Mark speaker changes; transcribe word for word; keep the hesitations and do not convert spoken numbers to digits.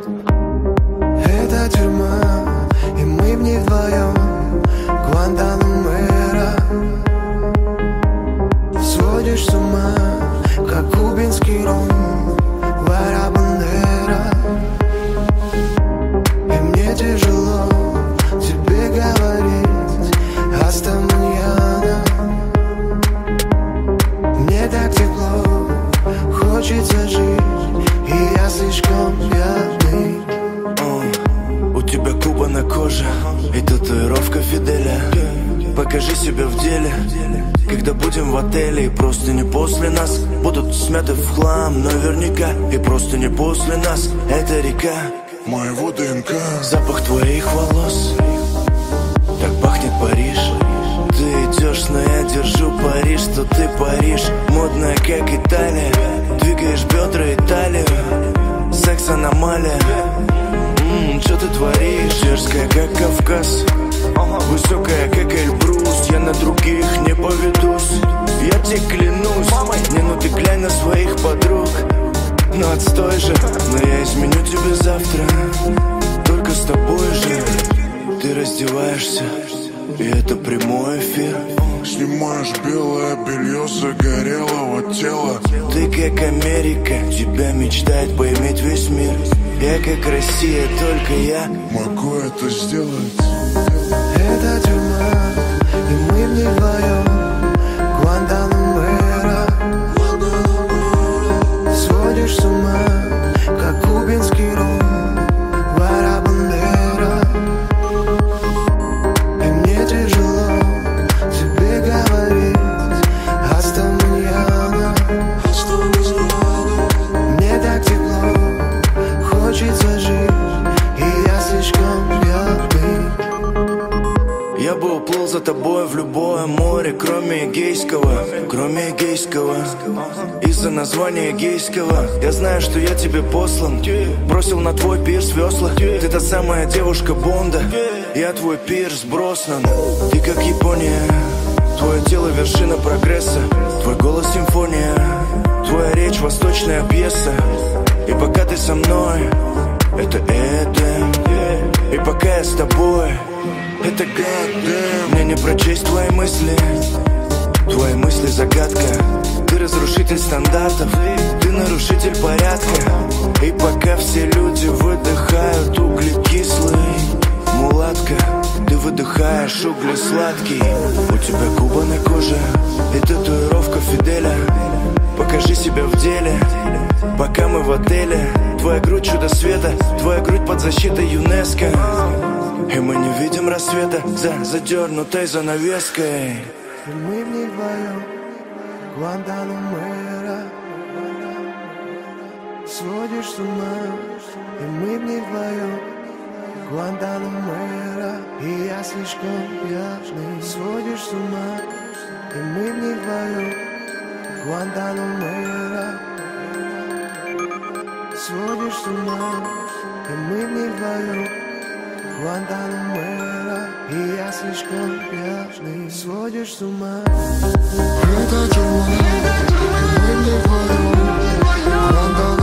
Speaker 1: Это тюрьма, и мы в ней вдвоем, Гуантанамера. Сводишь с ума, как кубинский ром, Ла Бандера. И мне тяжело тебе говорить, Аста маньяна. Мне так тепло, хочется жить, и я слишком пьяный.
Speaker 2: uh, У тебя Куба на коже и татуировка Фиделя. Покажи себя в деле, когда будем в отеле. И просто не после нас будут смяты в хлам наверняка. И просто не после нас эта река
Speaker 3: моего ДНК.
Speaker 2: Запах твоих волос, так пахнет Париж. Ты идешь, но я держу пари, что ты Париж. Модная, как Италия, двигаешь бедра и талию. Секс аномалия. Ммм, что ты творишь? Дерзкая, как Кавказ, высокая, как Эльбрус. Я на других не поведусь, я тебе клянусь. Не, ну ты глянь на своих подруг. Ну отстой же, но я изменю тебе завтра. Только с тобой же. Ты раздеваешься, и это прямой эфир.
Speaker 3: Снимаешь белое белье загорелого тела.
Speaker 2: Ты как Америка, тебя мечтает поиметь весь мир. Я как Россия, только я
Speaker 3: могу это сделать.
Speaker 1: Это тюрьма, и мы в ней вдвоем, Гуантанамера. Сводишь с ума, как кубинский ром, Ла Бандера. И мне тяжело тебе говорить, Аста маньяна. Мне так тепло, хочется жить, и я слишком пьяный.
Speaker 2: Я бы уплыл за тобой в любое море, кроме Эгейского, кроме Эгейского. Из-за названия Эгейского я знаю, что я тебе послан. Бросил на твой пирс весла. Ты та самая девушка Бонда, я твой пирс Броснан. Ты как Япония, твое тело вершина прогресса. Твой голос симфония, твоя речь восточная пьеса. И пока ты со мной, это Эдем. И пока я с тобой, это Goddamn. Мне не прочесть твои мысли, твои мысли загадка. Ты разрушитель стандартов, ты нарушитель порядка. И пока все люди выдыхают углекислый, мулатка, ты выдыхаешь угли сладкий. У тебя Куба на коже и татуировка Фиделя. Покажи себя в деле, пока мы в отеле. Твоя грудь чудо света, твоя грудь под защитой ЮНЕСКО. И мы не видим рассвета за задернутой занавеской.
Speaker 1: И мы в ней вдвоем, Гуантанамера. Сводишь с ума, и мы в ней вдвоем, Гуантанамера. И я слишком пьяный. Сводишь с ума, и мы в ней вдвоем, Гуантанамера. Сводишь с ума, и мы в ней вдвоем, Гуантанамера. И я слишком пьяный. Сводишь с ума.
Speaker 3: Это тюрьма, и мы в ней вдвоем, Гуантанамера.